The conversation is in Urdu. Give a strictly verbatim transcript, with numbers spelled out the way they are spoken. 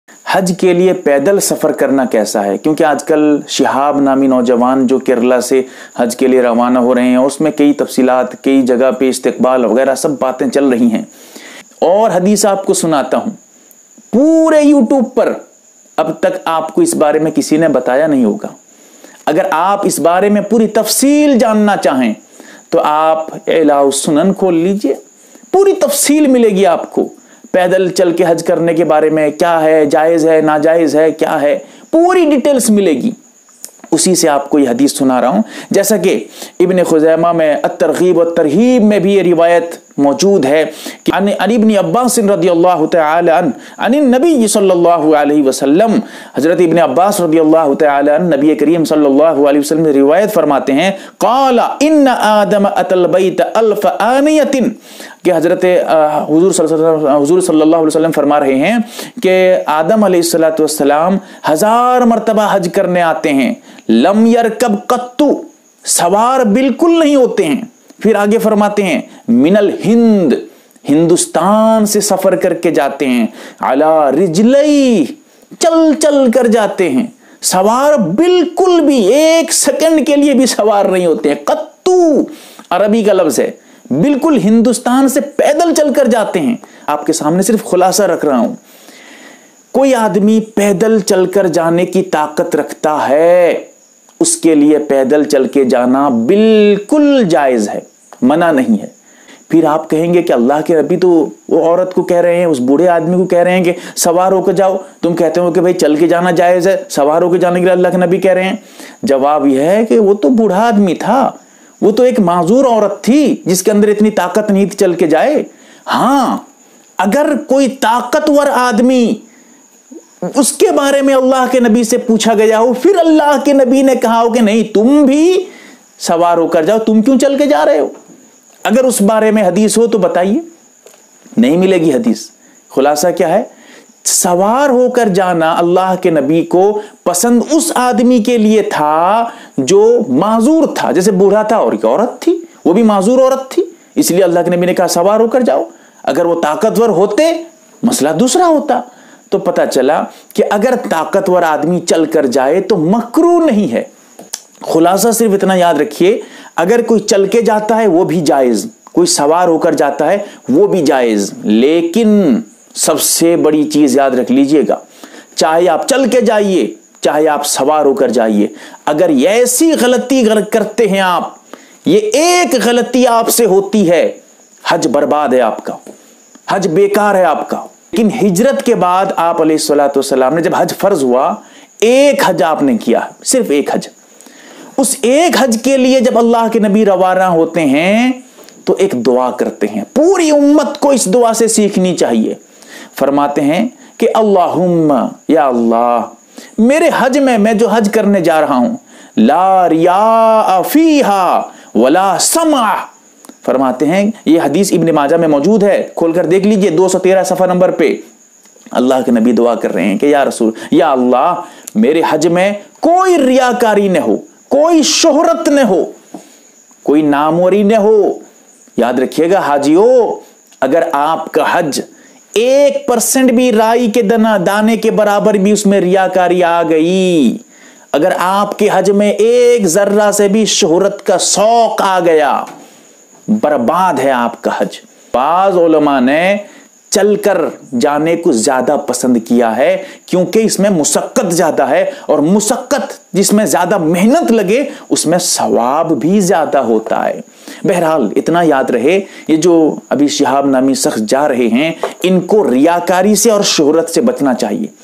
حج کے لیے پیدل سفر کرنا کیسا ہے؟ کیونکہ آج کل شہاب نامی نوجوان جو کیرلا سے حج کے لیے روانہ ہو رہے ہیں، اس میں کئی تفصیلات، کئی جگہ پہ استقبال وغیرہ سب باتیں چل رہی ہیں، اور حدیث آپ کو سناتا ہوں پورے یوٹیوب پر، اب تک آپ کو اس بارے میں کسی نے بتایا نہیں ہوگا۔ اگر آپ اس بارے میں پوری تفصیل جاننا چاہیں تو آپ اعلاء السنن کھول لیجئے، پوری تفصیل ملے گی آپ کو، پیدل چل کے حج کرنے کے بارے میں کیا ہے، جائز ہے ناجائز ہے کیا ہے، پوری ڈیٹیلز ملے گی۔ اسی سے آپ کو یہ حدیث سنا رہا ہوں، جیسا کہ ابن خزیمہ میں الترغیب والترہیب میں بھی یہ روایت موجود ہے کہ عن ابن عباس رضی اللہ تعالی عنہ عن النبی صلی اللہ علیہ وسلم، حضرت ابن عباس رضی اللہ تعالی عنہ نبی کریم صلی اللہ علیہ وسلم روایت فرماتے ہیں، قال ان آدم اتى البیت الف آنیۃ، کہ حضرت حضور صلی اللہ علیہ وسلم فرما رہے ہیں کہ آدم علیہ الصلوۃ والسلام ہزار مرتبہ حج کرنے آتے ہیں، لم یرکب قط، سوار بالکل نہیں ہوتے ہیں۔ پھر آگے فرماتے ہیں من الہند، ہندوستان سے سفر کر کے جاتے ہیں، علی رجلی، چل چل کر جاتے ہیں، سوار بالکل بھی ایک سیکنڈ کے لیے بھی سوار نہیں ہوتے ہیں، قطو عربی کا لفظ ہے، بالکل ہندوستان سے پیدل چل کر جاتے ہیں۔ آپ کے سامنے صرف خلاصہ رکھ رہا ہوں، کوئی آدمی پیدل چل کر جانے کی طاقت رکھتا ہے، اس کے لیے پیدل چل کے جانا بالکل جائز ہے، منع نہیں ہے۔ پھر آپ کہیں گے کہ اللہ کے نبی تو وہ عورت کو کہہ رہے ہیں، اس بوڑھے آدمی کو کہہ رہے ہیں کہ سوار ہو کے جاؤ، تم کہتے ہو کہ بھائی چل کے جانا جائز ہے، سوار ہو کے جانے کے لیے اللہ کے نبی کہہ رہے ہیں۔ جواب یہ ہے کہ وہ تو بوڑھا آدمی تھا، وہ تو ایک معذور عورت تھی جس کے اندر اتنی طاقت نہیں تھی چل کے جائے۔ ہاں، اگر کوئی طاقتور آدمی، اس کے بارے میں اللہ کے نبی سے پوچھا گیا ہو، پھر اللہ کے نبی نے کہا ہو کہ نہیں تم بھی سوار ہو کر جاؤ، تم کیوں چل کے جا رہے ہو، اگر اس بارے میں حدیث ہو تو بتائیے، نہیں ملے گی حدیث۔ خلاصہ کیا ہے؟ سوار ہو کر جانا اللہ کے نبی کو پسند اس آدمی کے لیے تھا جو معذور تھا، جیسے بوڑھا تھا اور ایک عورت تھی، وہ بھی معذور عورت تھی، اس لیے اللہ کے نبی نے کہا سوار ہو کر جاؤ۔ اگر وہ طاقتور ہوتے مسئلہ دوسرا ہوتا۔ تو پتہ چلا کہ اگر طاقتور آدمی چل کر جائے تو مکروہ نہیں ہے۔ خلاصہ صرف اتنا یاد رکھیے، اگر کوئی چل کے جاتا ہے وہ بھی جائز، کوئی سوار ہو کر جاتا ہے وہ بھی جائز، لیکن سب سے بڑی چیز یاد رکھ لیجئے گا، چاہے آپ چل کے جائیے چاہے آپ سوار ہو کر جائیے، اگر ایسی غلطی کرتے ہیں آپ، یہ ایک غلطی آپ سے ہوتی ہے، حج برباد ہے آپ کا، حج بیکار ہے آپ کا۔ لیکن ہجرت کے بعد آپ علیہ الصلوۃ والسلام نے جب حج فرض ہوا، ایک حج آپ نے کیا، صرف ایک حج، اس ایک حج کے لیے جب اللہ کے نبی روانہ ہوتے ہیں تو ایک دعا کرتے ہیں، پوری امت کو اس دعا سے سیکھنی چاہیے۔ فرماتے ہیں کہ اللہم، یا اللہ، میرے حج میں، میں جو حج کرنے جا رہا ہوں، لا ریاء فیہا ولا سمع، فرماتے ہیں یہ حدیث ابن ماجہ میں موجود ہے، کھول کر دیکھ لیجئے دو سو تیرہ صفحہ نمبر پہ، اللہ کے نبی دعا کر رہے ہیں کہ یا رسول، یا اللہ، میرے حج میں کوئی ریاکاری نہ ہو، کوئی شہرت نہ ہو، کوئی ناموری نہ ہو۔ یاد رکھیے گا حاجیو، اگر آپ کا حج ایک پرسنٹ بھی رائی کے دانے کے برابر بھی اس میں ریاکاری آ گئی، اگر آپ کے حج میں ایک ذرہ سے بھی شہرت کا شوق آ گیا، برباد ہے آپ کا حج۔ بعض علماء نے چل کر جانے کو زیادہ پسند کیا ہے کیونکہ اس میں مشقت زیادہ ہے، اور مشقت جس میں زیادہ محنت لگے اس میں ثواب بھی زیادہ ہوتا ہے۔ بہرحال اتنا یاد رہے، یہ جو ابھی شہاب نامی شخص جا رہے ہیں ان کو ریاکاری سے اور شہرت سے بچنا چاہیے۔